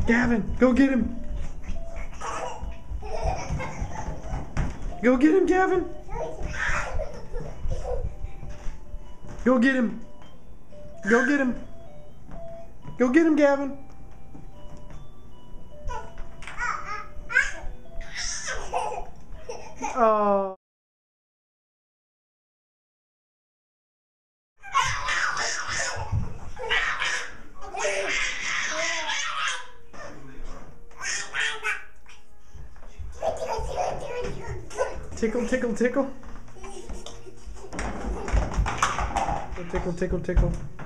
Gavin, go get him. Go get him, Gavin. Go get him. Go get him. Go get him, Gavin. Oh. Tickle, tickle, tickle. Tickle, tickle, tickle.